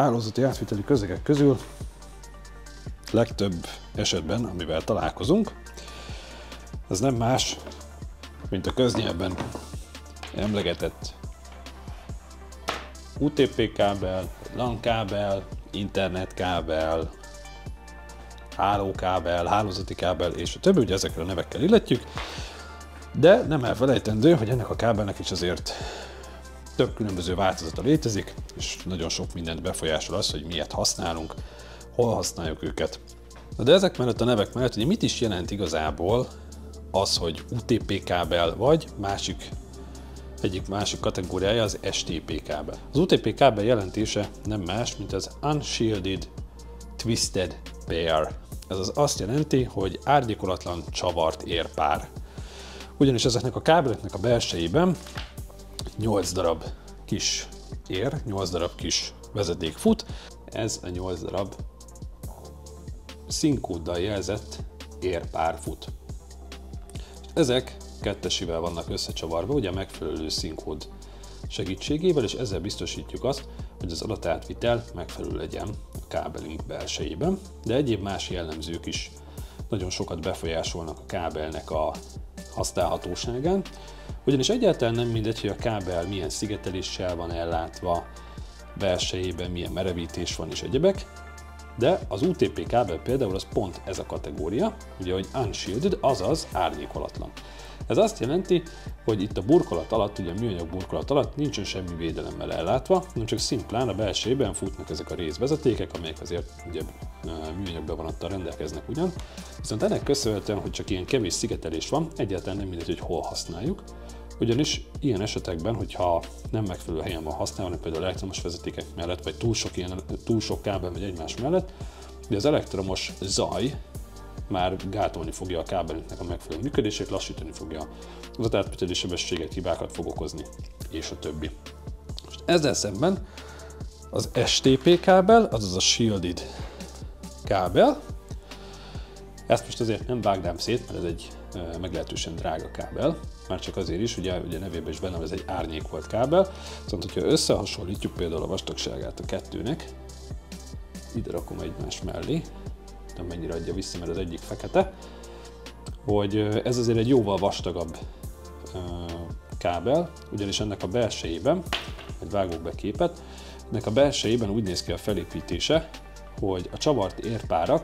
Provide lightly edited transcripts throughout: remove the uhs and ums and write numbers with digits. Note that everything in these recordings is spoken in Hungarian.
hálózati átviteli közegek közül legtöbb esetben, amivel találkozunk, ez nem más, mint a köznyelvben emlegetett UTP kábel, LAN kábel, internetkábel, hálókábel, hálózati kábel és a többi, ugye ezekre a nevekkel illetjük, de nem elfelejtendő, hogy ennek a kábelnek is azért több különböző változata létezik, és nagyon sok mindent befolyásol az, hogy miért használunk, hol használjuk őket. De ezek mellett a nevek mellett, ugye mit is jelent igazából az, hogy UTP kábel, vagy egyik másik kategóriája az STP kábel. Az UTP kábel jelentése nem más, mint az Unshielded Twisted Pair. Ez az azt jelenti, hogy árnyékolatlan csavart érpár. Ugyanis ezeknek a kábeleknek a belsejében 8 darab kis ér, 8 darab kis vezeték fut. Ez a 8 darab színkóddal jelzett érpár fut. Ezek kettesével vannak összecsavarva, ugye a megfelelő színkód segítségével, és ezzel biztosítjuk azt, hogy az adatátvitel megfelelő legyen a kábelünk belsejében, de egyéb más jellemzők is nagyon sokat befolyásolnak a kábelnek a használhatóságán, ugyanis egyáltalán nem mindegy, hogy a kábel milyen szigeteléssel van ellátva, belsejében milyen merevítés van és egyebek, de az UTP kábel például az pont ez a kategória, ugye, hogy unshielded, azaz árnyékolatlan. Ez azt jelenti, hogy itt a burkolat alatt, ugye a műanyag burkolat alatt nincsen semmi védelemmel ellátva, hanem csak szimplán a belsejében futnak ezek a részvezetékek, amelyek azért ugye műanyag bevonattal rendelkeznek ugyan. Viszont ennek köszönhetően, hogy csak ilyen kevés szigetelés van, egyáltalán nem mindegy, hogy hol használjuk. Ugyanis ilyen esetekben, hogyha nem megfelelő helyen van használva, például elektromos vezetékek mellett, vagy túl sok kábel megy egymás mellett, de az elektromos zaj már gátolni fogja a kábelünknek a megfelelő működését, lassítani fogja az adatátviteli sebességet, hibákat fog okozni, és a többi. Most ezzel szemben az STP kábel, azaz a Shielded kábel, ezt most azért nem vágnám szét, mert ez egy meglehetősen drága kábel, már csak azért is, ugye nevében is benne van, ez egy árnyékolt kábel, viszont hogyha összehasonlítjuk például a vastagságát a kettőnek, ide rakom egymás mellé, nem mennyire adja vissza, mert az egyik fekete, hogy ez azért egy jóval vastagabb kábel, ugyanis ennek a belsejében, egy vágok be képet, ennek a belsejében úgy néz ki a felépítése, hogy a csavart érpárak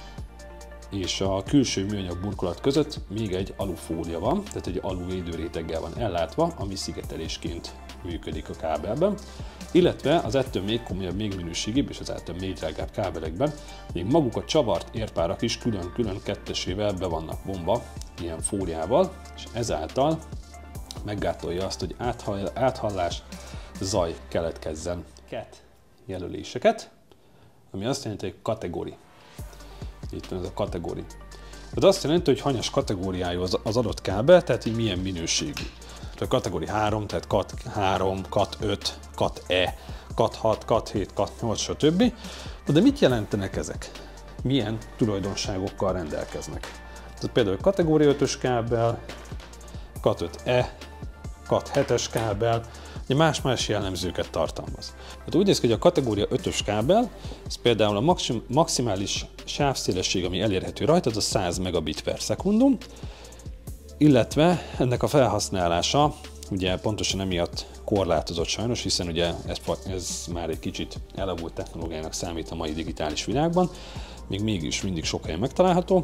és a külső műanyag burkolat között még egy alufólia van, tehát egy aluvédőréteggel van ellátva, ami szigetelésként működik a kábelben, illetve az ettől még komolyabb, még minőségibb és ezáltal még drágább kábelekben még maguk a csavart érpárak is külön-külön kettesével be vannak vonva ilyen fóliával, és ezáltal meggátolja azt, hogy áthallás, zaj keletkezzen. Cat jelöléseket, ami azt jelenti, hogy kategóri. Itt van ez a kategóri. Ez azt jelenti, hogy hanyas kategóriájú az adott kábel, tehát így milyen minőségű. A kategóri 3, tehát Cat 3, Cat 5, Cat E, Cat 6, Cat 7, Cat 8, stb. De mit jelentenek ezek? Milyen tulajdonságokkal rendelkeznek? Tehát például kategória 5-ös kábel, Cat 5E, Cat 7-es kábel, más-más jellemzőket tartalmaz. Hát úgy néz ki, hogy a kategória 5-ös kábel, ez például a maximális sávszélesség, ami elérhető rajta, az a 100 megabit per szekundum, illetve ennek a felhasználása ugye pontosan emiatt korlátozott sajnos, hiszen ugye ez már egy kicsit elavult technológiának számít a mai digitális világban, még mégis mindig sok helyen megtalálható.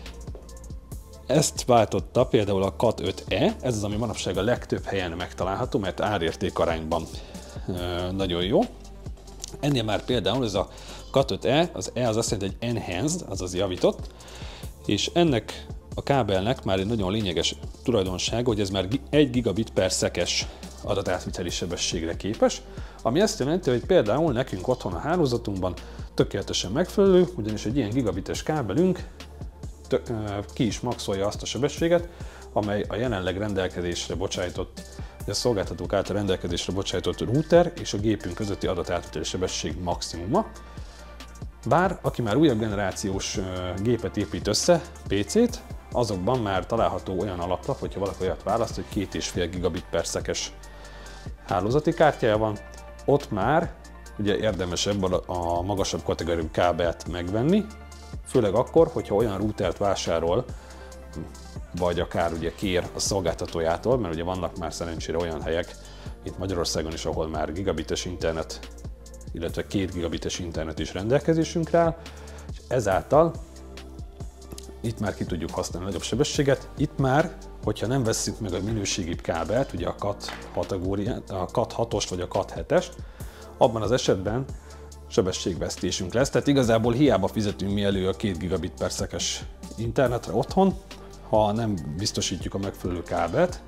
Ezt váltotta például a Cat 5E, ez az, ami manapság a legtöbb helyen megtalálható, mert árérték arányban nagyon jó. Ennél már például ez a Cat 5E, az E az azt jelenti, hogy enhanced, azaz javított, és ennek a kábelnek már egy nagyon lényeges tulajdonsága, hogy ez már 1 gigabit per szekes adatátviteli sebességre képes, ami azt jelenti, hogy például nekünk otthon a hálózatunkban tökéletesen megfelelő, ugyanis egy ilyen gigabites kábelünk ki is maxolja azt a sebességet, amely a jelenleg rendelkezésre bocsájtott, a szolgáltatók által rendelkezésre bocsájtott router és a gépünk közötti adatátviteli sebesség maximuma. Bár aki már újabb generációs gépet épít össze, PC-t, azokban már található olyan alaplap, hogyha valaki olyat választ, hogy 2,5 gigabit per szekes hálózati kártyája van, ott már ugye érdemesebb a magasabb kategóriú kábelt megvenni, főleg akkor, hogyha olyan routert vásárol, vagy akár ugye kér a szolgáltatójától, mert ugye vannak már szerencsére olyan helyek, itt Magyarországon is, ahol már gigabites internet, illetve 2 gigabites internet is rendelkezésünkre áll, és ezáltal itt már ki tudjuk használni a nagyobb sebességet. Itt már, hogyha nem vesszük meg a minőségibb kábelt, ugye a CAT kategóriát, a CAT 6-ost vagy a CAT 7-est, abban az esetben sebességvesztésünk lesz. Tehát igazából hiába fizetünk mi elő a 2 gigabit per szekes internetre otthon, ha nem biztosítjuk a megfelelő kábelt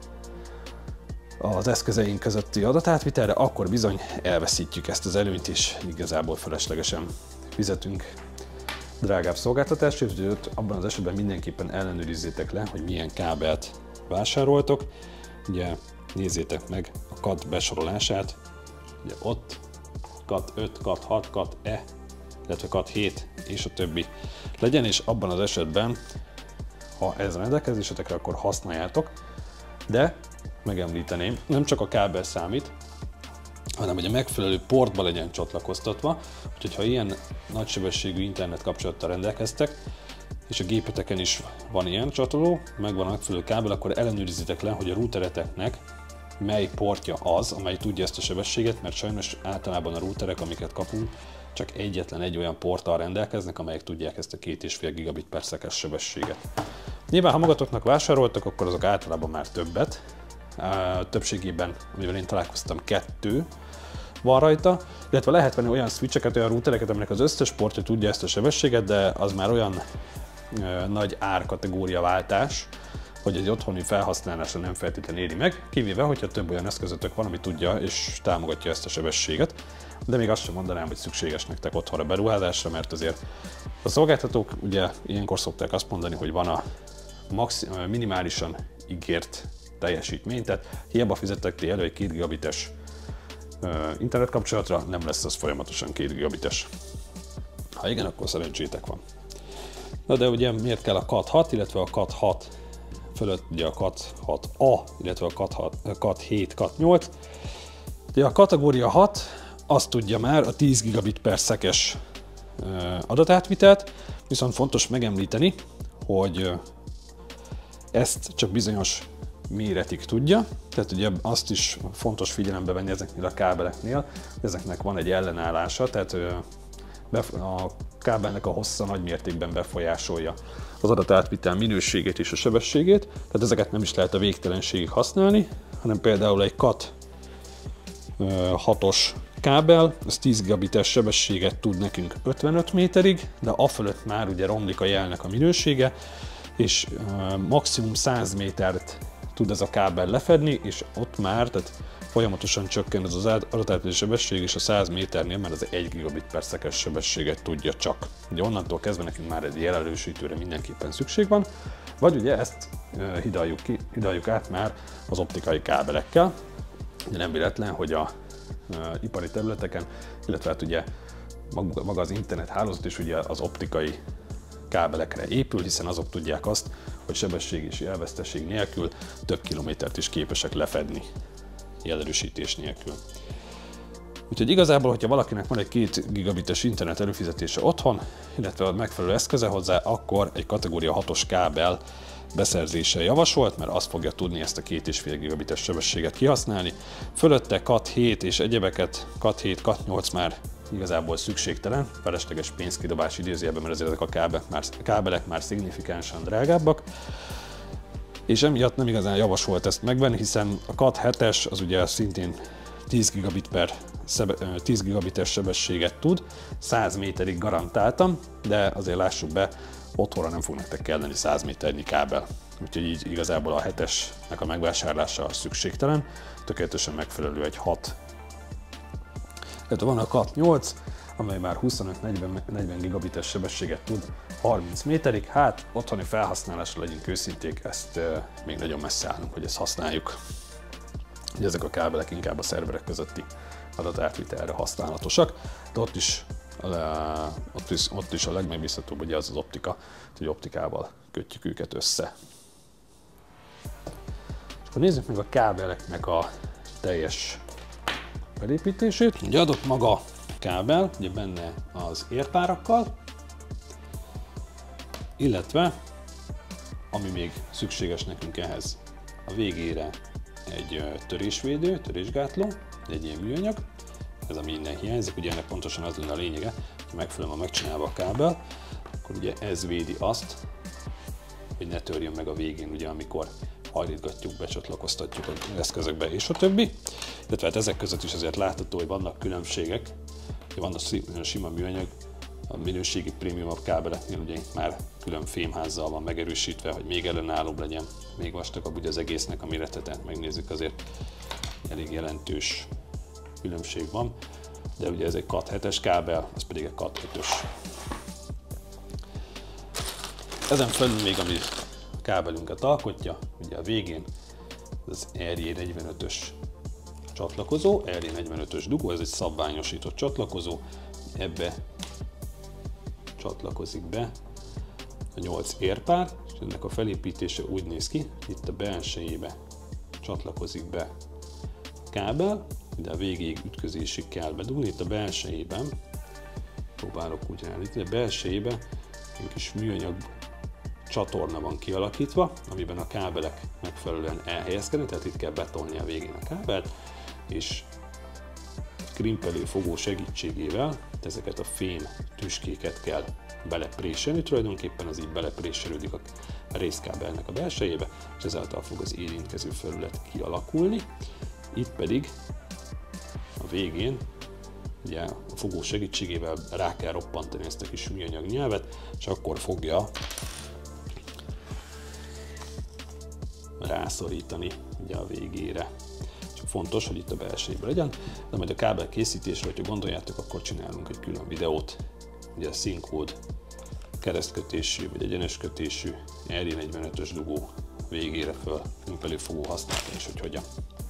az eszközeink közötti adatátvitelre, akkor bizony elveszítjük ezt az előnyt, és igazából feleslegesen fizetünk drágább szolgáltatásért, úgyhogy abban az esetben mindenképpen ellenőrizzétek le, hogy milyen kábelt vásároltok. Ugye nézzétek meg a CAT besorolását, ugye ott CAT 5, CAT 6, CAT E, illetve CAT 7 és a többi legyen, és abban az esetben, ha ez rendelkezésetekre, akkor használjátok, de megemlíteném, nem csak a kábel számít, hanem hogy a megfelelő portba legyen csatlakoztatva, úgyhogy ha ilyen nagysebességű internet kapcsolattal rendelkeztek, és a gépeteken is van ilyen csatoló, megvan a megfelelő kábel, akkor ellenőrizzétek le, hogy a routereteknek mely portja az, amely tudja ezt a sebességet, mert sajnos általában a routerek, amiket kapunk, csak egyetlen egy olyan porttal rendelkeznek, amelyek tudják ezt a 2,5 gigabit per szekes sebességet. Nyilván, ha magatoknak vásároltak, akkor azok általában már többet. Többségében, amivel én találkoztam, 2 van rajta, illetve lehet venni olyan switcheket, olyan routereket, aminek az összes portja tudja ezt a sebességet, de az már olyan nagy árkategória váltás, hogy egy otthoni felhasználásra nem feltétlenül éri meg, kivéve, hogyha több olyan eszközötök van, ami tudja és támogatja ezt a sebességet. De még azt sem mondanám, hogy szükséges nektek otthonra beruházásra, mert azért a szolgáltatók ugye ilyenkor szokták azt mondani, hogy van a minimálisan ígért teljesítmény, tehát hiába fizettek ti elő egy 2 gigabites internet kapcsolatra, nem lesz az folyamatosan 2 gigabites. Ha igen, akkor szerencsétek van. Na de ugye miért kell a CAT 6, illetve a CAT 6 fölött ugye a CAT 6A, illetve a CAT 7, CAT 8. Ugye a kategória 6 azt tudja már a 10 gigabit per szekes adatátvitelt, viszont fontos megemlíteni, hogy ezt csak bizonyos méretig tudja, tehát ugye azt is fontos figyelembe venni ezeknél a kábeleknél, ezeknek van egy ellenállása, tehát a kábelnek a hossza nagy mértékben befolyásolja az adatátvitel minőségét és a sebességét, tehát ezeket nem is lehet a végtelenségig használni, hanem például egy CAT 6-os kábel, az 10 gigabites sebességet tud nekünk 55 méterig, de afölött már ugye romlik a jelnek a minősége, és maximum 100 métert tud ez a kábel lefedni, és ott már, tehát folyamatosan csökken ez az adatátviteli sebesség, és a 100 méternél már az 1 gigabit per szekes sebességet tudja csak. Ugye onnantól kezdve nekünk már egy jelerősítőre mindenképpen szükség van, vagy ugye ezt hidaljuk át már az optikai kábelekkel. De nem véletlen, hogy a ipari területeken, illetve hát ugye maga az internet hálózat is ugye az optikai kábelekre épül, hiszen azok tudják azt, hogy sebesség és jelveszteség nélkül több kilométert is képesek lefedni jelerősítés nélkül. Úgyhogy igazából, hogyha valakinek van egy 2 gigabites internet előfizetése otthon, illetve a megfelelő eszköze hozzá, akkor egy kategória 6-os kábel beszerzése javasolt, mert azt fogja tudni ezt a 2,5 gigabites sebességet kihasználni. Fölötte CAT 7 és egyebeket, CAT 7, CAT 8 már igazából szükségtelen, felesleges pénzkidobás idézőjelben, mert ezek a kábelek már szignifikánsan drágábbak. És emiatt nem igazán javasolt ezt megvenni, hiszen a CAT 7-es az ugye szintén 10 gigabites sebességet tud, 100 méterig garantáltam, de azért lássuk be, otthonra nem fog nektek kelleni 100 méternyi kábel. Úgyhogy így igazából a 7-esnek a megvásárlása szükségtelen, tökéletesen megfelelő egy 6. Tehát van a CAT 8, amely már 25-40 gigabites sebességet tud 30 méterig, hát otthoni felhasználásra legyünk őszinték, ezt még nagyon messze állunk, hogy ezt használjuk. Ugye ezek a kábelek inkább a szerverek közötti adatátvitelre használatosak, de ott is a legmegbízhatóbb ugye az optika, hogy optikával kötjük őket össze. És akkor nézzük meg a kábeleknek a teljes felépítését. Ugye adott maga kábel, ugye benne az érpárakkal, illetve ami még szükséges nekünk ehhez, a végére egy törésvédő, törésgátló, egy ilyen műanyag, ez ami innen hiányzik, ugye ennek pontosan az lenne a lényege, hogy megfelelően megcsinálva a kábel, akkor ugye ez védi azt, hogy ne törjön meg a végén, ugye amikor hajlítgatjuk, becsatlakoztatjuk az eszközökbe és a többi. Illetve hát ezek között is azért látható, hogy vannak különbségek, hogy van a sima műanyag, a minőségi prémiumabb kábeleknél ugye már külön fémházzal van megerősítve, hogy még ellenállóbb legyen, még vastagabb ugye az egésznek a mérete, tehát megnézzük azért elég jelentős különbség van, de ugye ez egy Cat 7-es kábel, az pedig egy Cat 5-ös. Ezen felül még ami a kábelünket alkotja, ugye a végén az RJ45-ös csatlakozó, RJ45-ös dugó, ez egy szabványosított csatlakozó, ebbe csatlakozik be a 8 érpár, és ennek a felépítése úgy néz ki, itt a belsejébe csatlakozik be a kábel, de a végéig ütközésig kell bedugni, itt a belsejében, próbálok úgy állítani, a belsejében egy kis műanyag csatorna van kialakítva, amiben a kábelek megfelelően elhelyezkednek, tehát itt kell betolni a végén a kábelt, és krimpelő fogó segítségével ezeket a fém tüskéket kell belepréselni, tulajdonképpen az így belepréselődik a részkábelnek a belsejébe, és ezáltal fog az érintkező felület kialakulni. Itt pedig a végén ugye a fogó segítségével rá kell roppantani ezt a kis műanyag nyelvet, és akkor fogja rászorítani ugye a végére. Csak fontos, hogy itt a belsejében legyen, de majd a kábel készítésre, hogyha gondoljátok, akkor csinálunk egy külön videót, ugye a színkód keresztkötésű vagy egyenes kötésű RJ45-ös dugó végére föl krimpelőfogó használni, és hogy hogyan.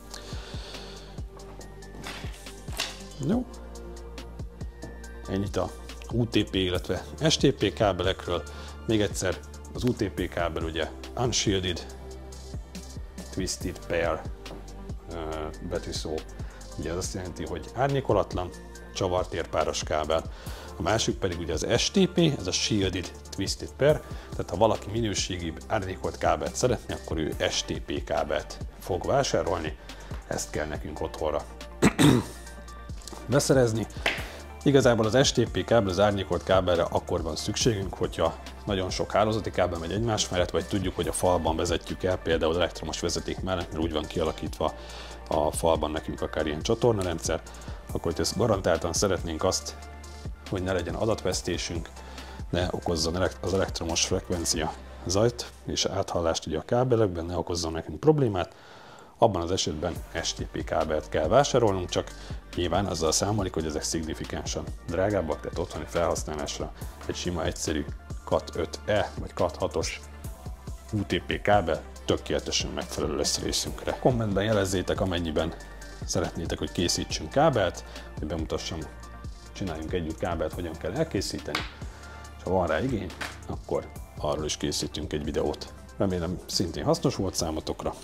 Jó. Ennyit a UTP, illetve STP kábelekről. Még egyszer, az UTP kábel ugye Unshielded Twisted Pair betűszó, ugye ez azt jelenti, hogy árnyékolatlan, csavart érpáros kábel. A másik pedig ugye az STP, ez a Shielded Twisted Pair, tehát ha valaki minőségi árnyékolt kábelt szeretne, akkor ő STP kábelt fog vásárolni, ezt kell nekünk otthonra beszerezni. Igazából az STP kábel, az árnyékolt kábelre akkor van szükségünk, hogyha nagyon sok hálózati kábel megy egymás mellett, vagy tudjuk, hogy a falban vezetjük el, például elektromos vezeték mellett, mert úgy van kialakítva a falban nekünk akár ilyen csatornarendszer, akkor ezt garantáltan szeretnénk azt, hogy ne legyen adatvesztésünk, ne okozzon az elektromos frekvencia zajt és áthallást ugye a kábelekben, ne okozzon nekünk problémát. Abban az esetben STP kábelt kell vásárolnunk, csak nyilván azzal számolik, hogy ezek szignifikánsan drágábbak, tehát otthoni felhasználásra egy sima, egyszerű Cat 5e vagy Cat 6-os UTP kábel tökéletesen megfelelő lesz részünkre. Kommentben jelezzétek, amennyiben szeretnétek, hogy készítsünk kábelt, hogy bemutassam, csináljunk együtt kábelt, hogyan kell elkészíteni, és ha van rá igény, akkor arról is készítünk egy videót. Remélem szintén hasznos volt számotokra.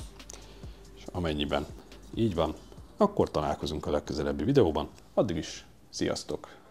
Amennyiben így van, akkor találkozunk a legközelebbi videóban. Addig is, sziasztok!